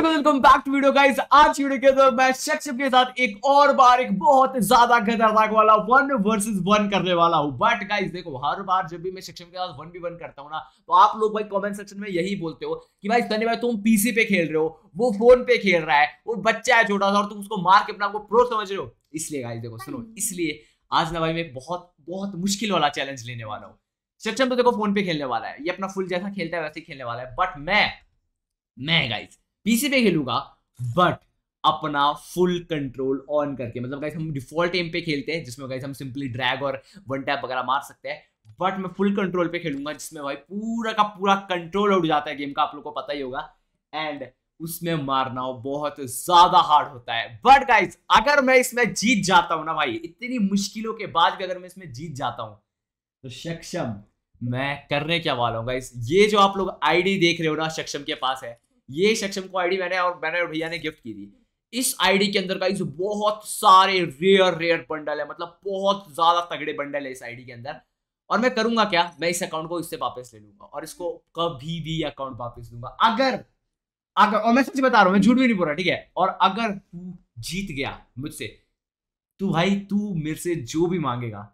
Welcome back to video guys. आज वीडियो के अंदर मैं सक्षम के साथ एक और बार एक बहुत ज्यादा खतरनाक वाला 1 वर्सेस 1 करने वाला हूं। बट गाइस देखो, हर बार जब भी मैं सक्षम के साथ 1v1 करता हूं ना, तो आप लोग भाई कमेंट सेक्शन में यही बोलते हो कि भाई सनी भाई तुम पीसी पे खेल रहे हो, वो फोन पे खेल रहा है, वो बच्चा है छोटा सा और तुम उसको मार के अपना आपको प्रो समझ रहे हो। इसलिए गाइस देखो सुनो, इसलिए आज ना भाई मैं बहुत बहुत मुश्किल वाला चैलेंज लेने वाला हूँ। सक्षम तो देखो फोन पे खेलने वाला है, ये अपना फुल जैसा खेलता है वैसे ही खेलने वाला है। बट मैं गाइस पीसी पे खेलूंगा, बट अपना फुल कंट्रोल ऑन करके। मतलब गाइस हम डिफॉल्ट एम पे खेलते हैं जिसमें गाइस हम सिंपली ड्रैग और वन टैप वगैरह मार सकते हैं, बट मैं फुल कंट्रोल पे खेलूंगा जिसमें भाई पूरा का पूरा कंट्रोल उड़ जाता है गेम का, आप लोगों को पता ही होगा। एंड उसमें मारना बहुत ज्यादा हार्ड होता है। बट गाइस अगर मैं इसमें जीत जाता हूं ना भाई, इतनी मुश्किलों के बाद भी अगर मैं इसमें जीत जाता हूं, तो सक्षम मैं करने क्या वाला हूँ गाइस। ये जो आप लोग आईडी देख रहे हो ना सक्षम के पास है, ये सक्षम को आईडी मैंने और भैया ने गिफ्ट की थी। इस आईडी के अंदर गाइस बहुत सारे रेयर बंडल है, मतलब बहुत ज्यादा तगड़े बंडल है इस आईडी के अंदर। और मैं करूंगा क्या, मैं इस अकाउंट को इससे वापस ले लूंगा और इसको कभी भी अकाउंट वापस दूंगा। अगर और मैं सच बता रहा हूं, मैं झूठ भी नहीं बोल रहा, ठीक है। और अगर तू जीत गया मुझसे, तू मेरे से जो भी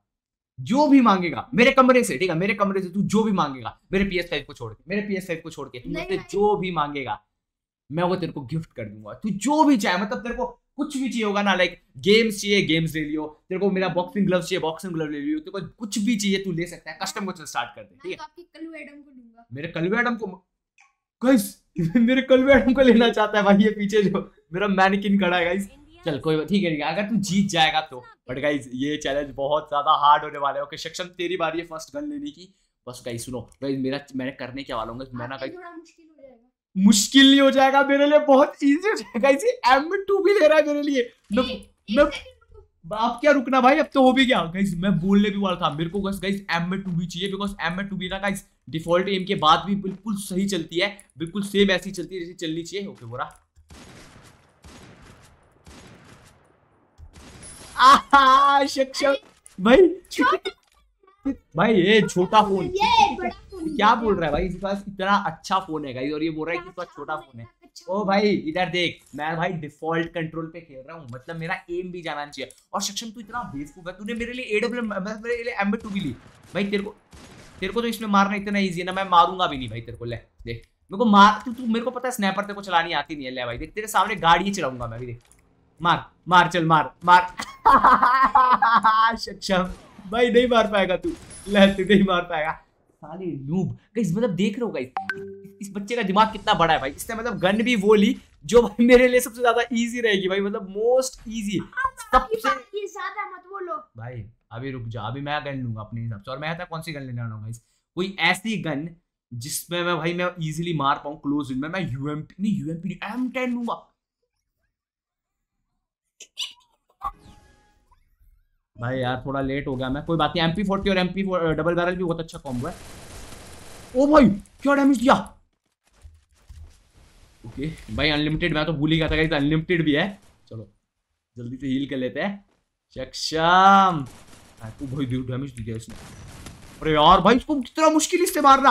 मांगेगा मेरे कमरे से, ठीक है, मेरे कमरे से तू जो भी मांगेगा, मेरे PS5 को छोड़ के तू मुझसे जो भी मांगेगा मैं वो तेरे को गिफ्ट कर दूंगा। तू जो भी चाहे, मतलब तेरे को कुछ भी चाहिए होगा ना, लाइक गेम्स चाहिए गेम्स ले लियो, तेरे को मेरा बॉक्सिंग ग्लव चाहिए बॉक्सिंग ग्लव ले लियो, तेरे को कुछ भी चाहिए तू ले सकता है। कस्टम को स्टार्ट कर दे, ठीक है। आपके कल्लू एडम को दूंगा। मेरे कल्लू एडम को गाइस मेरे कल्लू एडम को लेना चाहता है भाई, ये पीछे जो मेरा मैनिकिन खड़ा है गाइस। चल कोई ठीक है, अगर तू जीत जाएगा तो। बट गाइस ये चैलेंज बहुत ज्यादा हार्ड होने वाला है। ओके सक्षम तेरी बारी है फर्स्ट गन लेने की। बस गाइस सुनो, गाइस मैंने करने क्या वाला हूँ, मैं ना गाइस थोड़ा मुश्किल हो जाएगा। मुश्किल नहीं हो जाएगा मेरे लिए, बहुत इजी हो जाएगा। गाइस ये M2 भी ले रहा है मेरे लिए। मैं आप क्या रुकना भाई, अब तो हो भी गया। गाइस मैं बोलने भी वाला था, मेरे को गाइस M2 भी चाहिए, बिकॉज M2 भी ना गाइस डिफॉल्ट एम के बाद भी बिल्कुल सही चलती है, बिल्कुल सेम ऐसी चलती है जैसी चलनी चाहिए। ओके बोरा सक्षम भाई ये छोटा फोन क्या बोल रहा है भाई, इसके पास इतना अच्छा फोन है गाइस और ये बोल रहा है कि इसका छोटा फोन है। ओ भाई इधर देख, मैं भाई डिफॉल्ट कंट्रोल पे खेल रहा हूँ, मतलब मेरा एम भी जाना चाहिए। और सक्षम तू इतना बेवकूफ है, तूने मेरे लिए मेरे लिए M2 भी ली भाई। तेरे को तो इसमें मारना इतना इजी है ना, मैं मारूंगा भी नहीं भाई तेरे को। ले देख मेरे को मार, तू मेरे को पता है स्नैपर तेरे को चलानी आती नहीं है। ले भाई देख तेरे सामने गाड़ी चलाऊंगा मैं भी, देख मार चल मार सक्षम भाई नहीं मार पाएगा तू, तू नहीं मार पाएगा साले नूब। गाइस मतलब देख रहे हो गाइस इस बच्चे का दिमाग कितना बड़ा है भाई। इसने मतलब गन भी वो ली जो भाई मेरे लिए सबसे ज्यादा इजी रहेगी भाई, मतलब मोस्ट इजी सबसे। ये ज्यादा मत बोलो भाई अभी रुक जा, अभी मैं गन लूंगा अपने हिसाब से। और मैं कौन सी गन लेने वाला हूँ गाइस, कोई ऐसी गन जिसमें मैं इजीली मार पाऊं क्लोज रेंज में। मैं UMP नहीं M10 लूंगा भाई। यार थोड़ा लेट हो गया मैं, कोई बात नहीं। MP40 और MP डबल बैरल भी बहुत अच्छा कॉम्बो है। ओ भाई क्या डैमेज दिया। ओके भाई अनलिमिटेड, मैं तो भूल ही गया था गाइस अनलिमिटेड भी है। चलो जल्दी से हील कर लेते हैं। सक्षम तू भाई डैमेज दिया इसने। अरे यार भाई इसको कितना मुश्किल इससे मारना।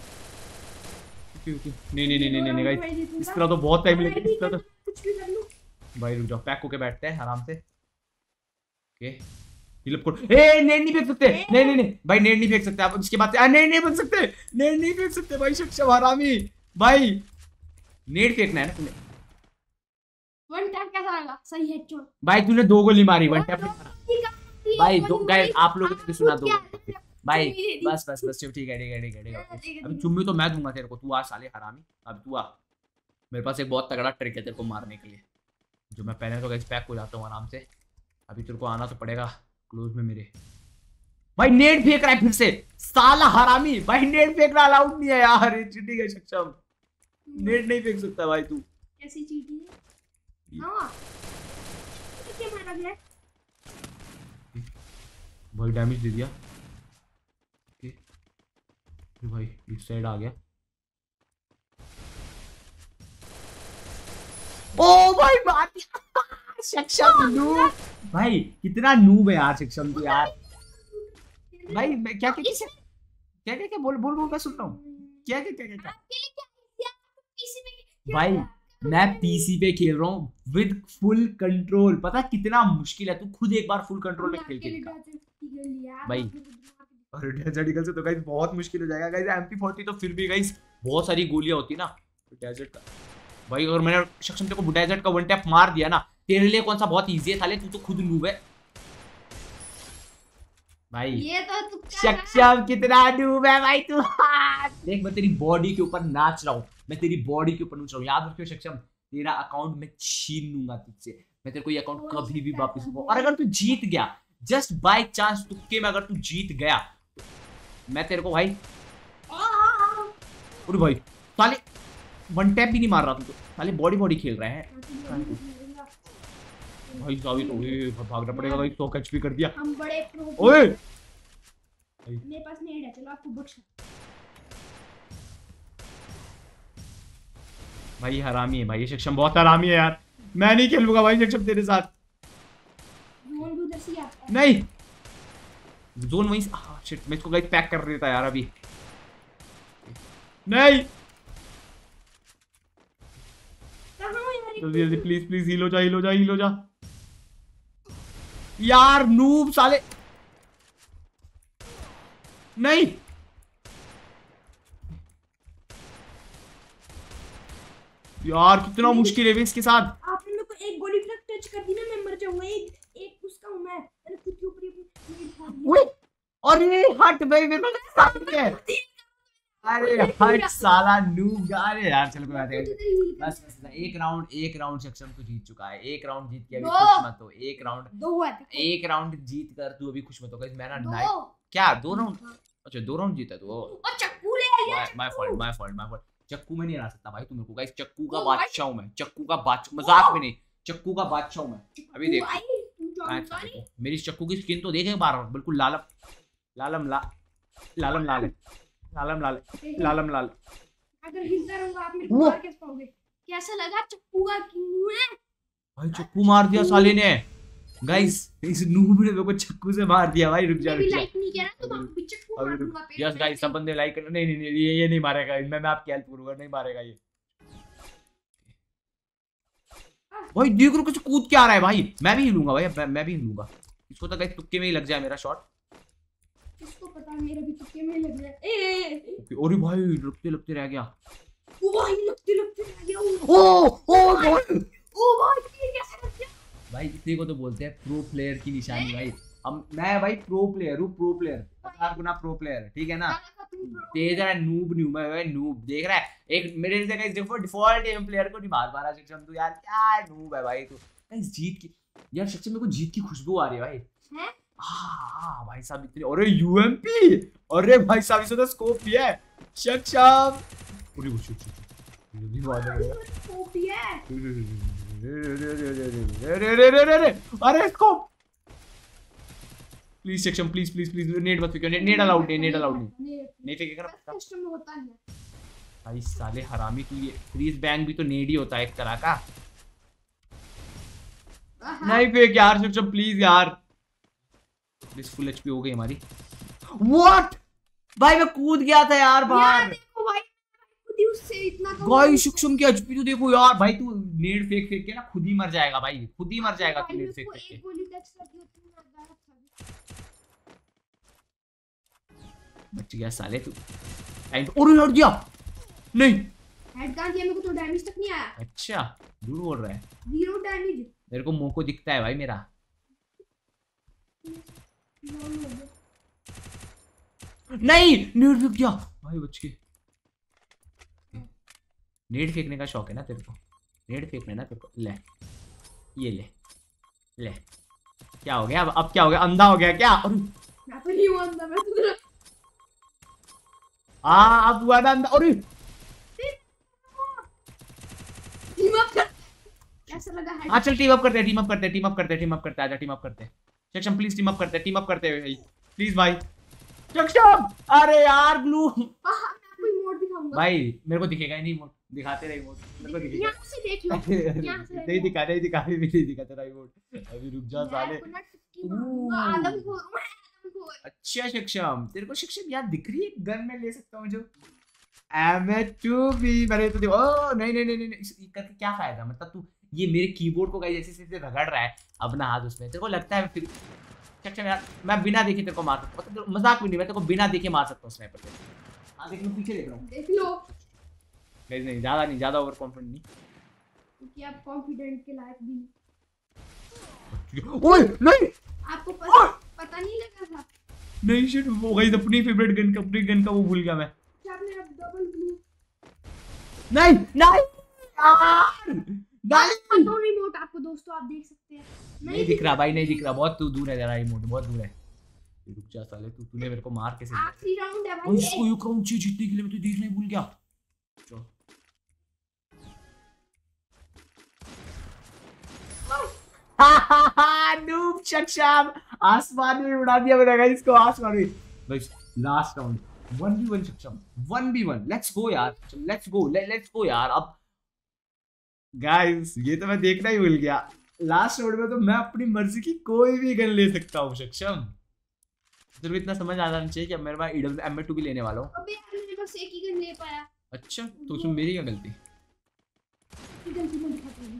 नहीं गाइस इस तरह तो बहुत टाइम लगेगा, इस तरह तो भाई रुक जाओ, पैक होके बैठते हैं आराम से। ओके नेट नहीं फेंक सकते, नहीं भाई नेट नहीं फेंक सकते आप इसके बाद से। नेट नहीं फेंक सकते भाई सक्षम हरामी भाई। नेट फेंकना है ना तूने, वन टैप कैसा आएगा सही है चोर भाई तूने 2 गोली मारी, वन टैप भाई। दो गाइस आप लोगों ने सुना, 2 भाई बस ठीक है। अभी चुम्मी तो मैं दूंगा तेरे को, तू आ साले हरामी। अब तू आ, मेरे पास एक बहुत तगड़ा ट्रिक है तेरे को मारने के लिए, जो मैं पहले तो गाइस पैक हो जाता हूँ आराम से। अभी तेरे को आना तो पड़ेगा क्लोज में मेरे। भाई नेट फेंक रहा है फिर से साला हरामी भाई, नेट फेंकना अलाउड नहीं है यार, ये चीटिंग है सक्षम। नेट नहीं फेंक सकता भाई तू, कैसी चीटिंग है। हां तो क्या मारा गया भाई, डैमेज दे दिया। ओके भाई इस साइड आ गया। ओ भाई मार दिया सक्षम नूब भाई, कितना नूब है यार सक्षम तू यार। भाई मैं क्या बोल मैं सुन रहा हूँ। क्या आपके लिए क्या पीसी में भाई मैं पीसी पे खेल रहा हूँ विद फुल कंट्रोल। पता कितना मुश्किल है, तू खुद एक बार फुल कंट्रोल में खेल के दिखा भाई। और डेजर्ट ईगल से तो गाइस बहुत मुश्किल हो जाएगा गाइस। MP40 तो फिर भी गाइस बहुत सारी गोलियां होती ना डेजर्ट का भाई। अगर मैंने सक्षम तेरे को डेजर्ट का वन टैप मार दिया ना, तेरे लिए कौन सा बहुत इजी है साले, तू तो खुद नूब है भाई। ये तो सक्षम कितना नूब है भाई तू। देख मैं तेरी बॉडी के ऊपर नाच रहा हूँ, मैं तेरी बॉडी के ऊपर नाच रहा हूँ। याद रखियो सक्षम, तेरा अकाउंट में छीन लूंगा तुझसे। मैं तेरे को ये अकाउंट कभी भी वापस दूंगा। और अगर तू जीत गया, जस्ट बाय चांस तुक्के में अगर तू जीत गया, मैं तेरे को भाई, अरे भाई साले वन टैप भी नहीं मार रहा तू तो, साले बॉडी बॉडी खेल रहे हैं भाई। सावी तो भागना पड़ेगा भाई। 100 HP कर दिया। हम बड़े ओए मेरे पास नेड है, चलो आपको बख्श भाई। हरामी है भाई ये सक्षम, बहुत हरामी है यार। मैं नहीं खेलूंगा भाई सक्षम तेरे साथ। जोन भी उधर से ही आता है। नहीं जोन वहीं शिट, मैं इसको गाइस पैक कर देता यार अभी। नहीं जल्दी जल्दी प्लीज प्लीज हील हो जा, हील हो जा, हील हो जा यार। नूब साले नहीं यार, कितना मुश्किल है भी इसके साथ। आपने मेरे को एक गोली तक टच कर दी ना, मैं मर जाऊंगा। एक उसका हूं मैं, मैंने खुद के ऊपर ही अरे हट भाई, मेरे को सामने है। अरे हट साला नूब। अरे यार चलो कोई बात नहीं। बस बस एक राउंड सक्षम तो जीत चुका है। एक राउंड जीत के अभी खुश मत हो। एक राउंड जीत कर तू अभी खुश मत हो। मैं ना क्या 2 राउंड, अच्छा 2 राउंड जीता तू। और चक्कू ले आया। My fault. चक्कू में नहीं हरा सकता भाई तू मेरे को। गाइस चक्कू का बादशाह हूं मैं, चक्कू का बादशाह, मजाक में नहीं, चक्कू का बादशाह हूं मैं। अभी देख मेरी चक्कू की स्किन तो देखे बार, बिल्कुल लालम लाल। अगर हिलता रहूंगा आप मेरे को मार कैसे पाओगे? कैसा लगा चक्कू का क्यों है भाई? चक्कू मार दिया साले ने गाइस। इस नूब ने मेरे को चक्कू से मार दिया भाई। रुक जा लाइक नहीं किया ना तो मैं चक्कू मार दूंगा। यस गाइस सब बंदे लाइक कर। नहीं ये नहीं मारेगा। मैं आपकी हेल्प करूंगा, नहीं मारेगा ये भाई। देख रो कुछ कूद के आ रहा है भाई। मैं भी हिलूंगा भाई, मैं भी हिलूंगा। इसको तो गाइस तुक्के में ही लग जाए मेरा शॉट। इसको पता है मेरा भी तुक्के में लग रहा है। अरे भाई लगते रह गया। ओ भाई लगते रह गया। ओ भाई कैसे लग गया भाई? इसी को तो बोलते हैं प्रो प्लेयर की निशानी भाई। मैं भाई प्रो प्लेयर हूँ, प्रो प्लेयर 1000 गुना प्रो प्लेयर, ठीक है ना। तेज है नूब भाई नूब। देख रहा है एक मेरे से गाइस डिफॉल्ट एम प्लेयर को नहीं मार पा रहा सक्षम तू यार। क्या नूब है भाई तू। गाइस जीत की यार सक्षम, मेरे को जीत की खुशबू आ रही है भाई। हैं हाँ भाई साहब इतने। अरे यूएमपी, अरे भाई साहब इसने तो स्कोप दिया है सक्षम। पूरी कुछ जल्दी मार दे। स्कोप दिया है। अरे scope please Saksham, please net मत फेंको। नेट अलाउड नहीं फेंकेगा ना। कस्टम होता है भाई साले हरामी तू। ये फ्रीज बैंग भी तो नेड ही होता है एक तरह का। नहीं फेंक यार सक्षम प्लीज यार। प्लीज फुल एचपी हो गई हमारी। व्हाट भाई मैं कूद गया था यार बाहर। देखो भाई खुद ही उससे इतना गाइस सक्षम की एचपी तो देखो यार भाई। तू नेड फेंक के ना खुद ही मर जाएगा भाई, खुद ही मर जाएगा तू नेड फेंक के। एक गोली टच कर दी तो मर गया था। बच गया साले तू। टाइम और लड़ गया। नहीं हेड गन दिया मेरे को तो डैमेज तक नहीं आया। अच्छा दूर बोल रहा है। 0 डैमेज। मेरे को मुंह को दिखता है भाई मेरा। नहीं नेट फेंक दिया भाई बच के। नेट फेंकने का शौक है ना तेरे को? नेट फेंकने ना तेरे को। ले ये ले क्या हो गया अब क्या हो गया? अंधा हो गया क्या? मैं तो नहीं हूं अंधा, मैं तो अब हुआ ना अंधा। अरे कैसा लगा है? हाँ चल टीम अप करते हैं। आजा टीम अप करते हैं सक्षम प्लीज। टीम अप करते हैं भाई प्लीज भाई सक्षम। अरे यार ग्लू मैं आपको इमोट दिखाऊंगा भाई। मेरे को दिखेगा ही नहीं इमोट। दिखाते रहे इमोट मेरे को दिखेगा। यहां से देख लो। यहां से नहीं दिखा तेरा इमोट। अभी रुक जा साले। आदम को अच्छा सक्षम तेरे को सक्षम यार दिख रही है गन में ले सकता हूँ जो। M2B मैंने तो ओ नहीं नहीं नहीं नहीं इस करके क्या फायदा, मतलब तू ये मेरे कीबोर्ड को गाइस ऐसे ऐसे रगड़ रहा है अपना हाथ उसमें, तेरे को लगता है फिर चल यार मैं बिना देखे तेरे को मार सकता हूं, मतलब मजाक भी नहीं, मैं तेरे को बिना देखे मार सकता हूं स्नाइपर से। हां देख लो पीछे देख रहा हूं, देख लो गाइस नहीं ज्यादा ओवर कॉन्फिडेंट नहीं, क्योंकि आप कॉन्फिडेंट के लायक भी ओए नहीं आपको पता नहीं लगा था। नहीं शिट वो गाइस अपनी फेवरेट गन का वो भूल गया मैं। क्या आपने अब डबल ब्लू नहीं नहीं यार नहीं तो रिमोट आपको दोस्तों आप देख सकते हैं। नहीं दिख रहा भाई, नहीं दिख रहा, बहुत तू दूर है जरा, रिमोट बहुत दूर है। रुक जा साले, तूने मेरे को मार कैसे दिया? आखिरी राउंड है और भाई। इसको यू काउंट जीतने के लिए मैं तो देखना ही भूल गया। चलो नूब शक्षम आसमान में उड़ा दिया मैंने गाइस इसको, आसमान में। Guys last round 1v1 Saksham 1v1 let's go यार, लेट्स गो यार। अब गाइस ये तो मैं देखना ही भूल गया, लास्ट राउंड में तो मैं अपनी मर्जी की कोई भी गन ले सकता हूँ सक्षम। सिर्फ इतना समझ आ जाना चाहिए कि अब मेरे पास M2 भी लेने वाला हूँ। अबे यार मैंने बस एक ही गन ले पाया। अच्छा तो उसमें मेरी क्या गलती? गलती मैं दिखाता हूँ।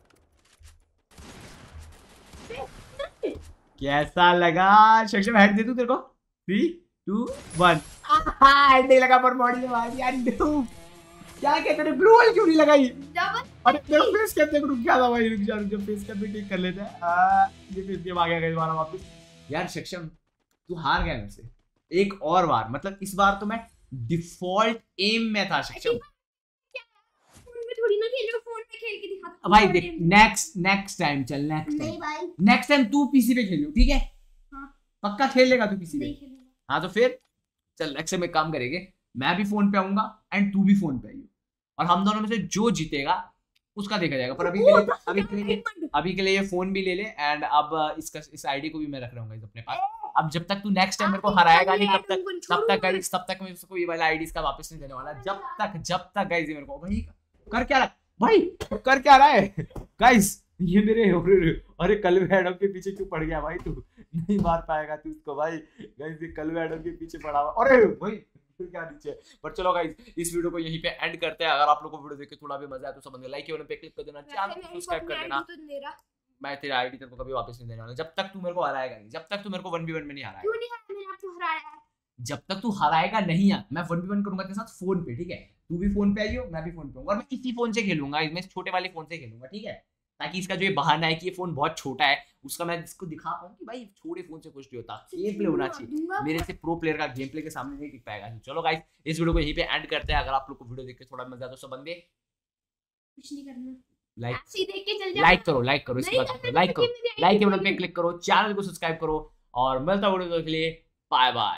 कैसा लगा सक्षम? हेड दे दूं तेरे को? 3 2 1 हेड नहीं लगा पर बॉडी में मार यार। क्या कहते हैं ग्लू वाल क्यों नहीं लगाई? डबल अरे तेरा फेस कैसे रुक गया था भाई, रुक जा फेस कर ठीक कर लेते हैं। ये फेस गेम आ गया गाइस हमारा वापस। यार सक्षम तू हार गया मेरे से एक और बार, मतलब इस बार तो मैं डिफॉल्ट एम में था सक्षम। फोन में थोड़ी ना खेल रहे हो, फोन पे खेल के दिखाता भाई देख नेक्स्ट टाइम चल, नहीं भाई नेक्स्ट टाइम तू पीसी पे खेलियो ठीक है? हाँ पक्का खेल लेगा तू पीसी पे? नहीं खेलूंगा। हाँ तो फिर चल नेक्स्ट टाइम एक काम करेंगे, मैं भी फोन पे आऊंगा एंड तू भी फोन पे आइयो, और हम दोनों में से जो जीतेगा उसका देखा जाएगा। पर अभी के लिए ये फोन भी ले ले एंड अब इस आईडी को भी मैं रख रहा हूँ अपने पास। अब जब तक तू नेक्स्ट टाइम मेरे को हराएगा नहीं तब तक मैं उसको ये वाला आईडी इसका वापस नहीं देने वाला, जब तक गाइस ये मेरे को भाई कर क्या रहा है गाइस ये मेरे अरे कलवे एडम के पीछे क्यों पड़ गया भाई? तू नहीं मार पाएगा तू उसको भाई। गाइस ये कलवे एडम के पीछे पड़ा हुआ, अरे भाई क्या नीचे। पर चलो गाइस इस वीडियो को यहीं पे एंड करते हैं। अगर आप लोगों को वीडियो देख के थोड़ा भी मजा आया तो समझ लाइक के बटन पे क्लिक कर देना, चैनल को सब्सक्राइब कर देना। मैं तेरा आईडी तेरे को कभी वापस नहीं देने वाला जब तक तू मेरे को हराएगा नहीं, जब तक तू मेरे को 1v1 में नहीं हराएगा। क्यों नहीं हराया? मैंने आपको हराया है। जब तक तू हराएगा नहीं यार मैं 1v1 करूंगा तेरे साथ फोन पे, ठीक है? तू भी फोन पे आइयो मैं भी फोन पे आऊंगा, और मैं इसी फोन से खेलूंगा, इसमें छोटे वाले फोन से खेलूंगा ठीक है? ताकि इसका जो ये बहाना है कि ये फोन बहुत छोटा है उसका मैं इसको दिखा पाऊं कि भाई छोटे फोन से कुछ नहीं होता, गेम प्ले होना चाहिए। मेरे से प्रो प्लेयर का गेम प्ले के सामने नहीं टिक पाएगा। चलो गाइस इस वीडियो को यहीं पे एंड करते हैं। अगर आप लोग को वीडियो देख के थोड़ा मजा आता तो सब बंदे कुछ नहीं करना, लाइक देख के चल जा। लाइक करो इसके बाद लाइक के बटन पे क्लिक करो, चैनल को सब्सक्राइब करो, और मिलता हूं वीडियो के लिए। Bye bye.